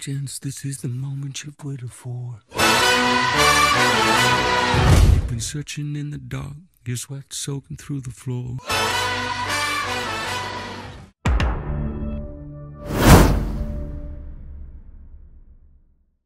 patience, this is the moment you've waited for. You've been searching in the dark, your sweat soaking through the floor.